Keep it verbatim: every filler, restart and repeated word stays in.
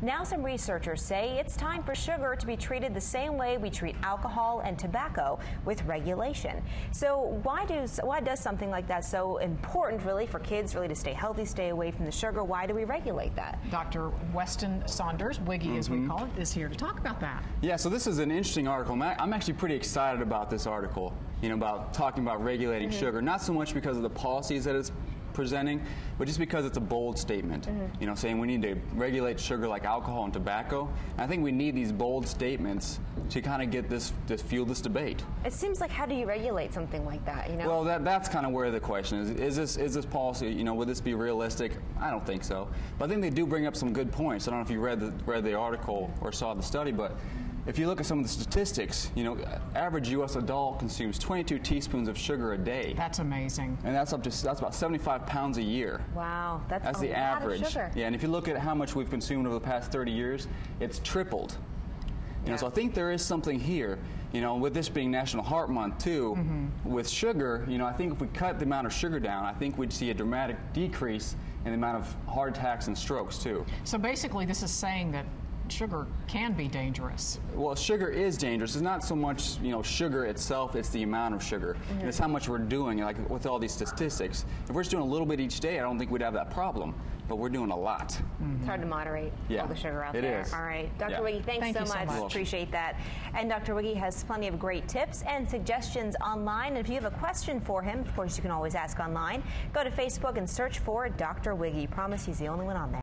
Now some researchers say it's time for sugar to be treated the same way we treat alcohol and tobacco, with regulation. So why do why does something like that so important really for kids really to stay healthy, stay away from the sugar? Why do we regulate that? Doctor Weston Saunders, Wiggy mm-hmm. as we call it, is here to talk about that. Yeah, so this is an interesting article. I'm actually pretty excited about this article, you know, about talking about regulating mm-hmm. sugar, not so much because of the policies that it's presenting, but just because it's a bold statement, mm-hmm. you know, saying we need to regulate sugar like alcohol and tobacco. And I think we need these bold statements to kind of get this, to fuel this debate. It seems like, how do you regulate something like that, you know? Well, that, that's kind of where the question is. Is this, is this policy, you know, would this be realistic? I don't think so. But I think they do bring up some good points. I don't know if you read the, read the article or saw the study, but if you look at some of the statistics, you know, average U S adult consumes twenty-two teaspoons of sugar a day. That's amazing. And that's up to that's about seventy-five pounds a year. Wow, that's, that's a the lot average. Of sugar. Yeah, and if you look at how much we've consumed over the past thirty years, it's tripled. You know, so I think there is something here. You know, with this being National Heart Month too, mm-hmm. with sugar, you know, I think if we cut the amount of sugar down, I think we'd see a dramatic decrease in the amount of heart attacks and strokes too. So basically, this is saying that sugar can be dangerous. Well, sugar is dangerous. It's not so much, you know, sugar itself, it's the amount of sugar. Mm-hmm. And it's how much we're doing, like with all these statistics. If we're just doing a little bit each day, I don't think we'd have that problem. But we're doing a lot. Mm-hmm. It's hard to moderate yeah, all the sugar out it there. Is. All right. Doctor Yeah. Wiggy, thanks Thank so, so much. much. Appreciate that. And Doctor Wiggy has plenty of great tips and suggestions online. And if you have a question for him, of course, you can always ask online. Go to Facebook and search for Doctor Wiggy. Promise he's the only one on there.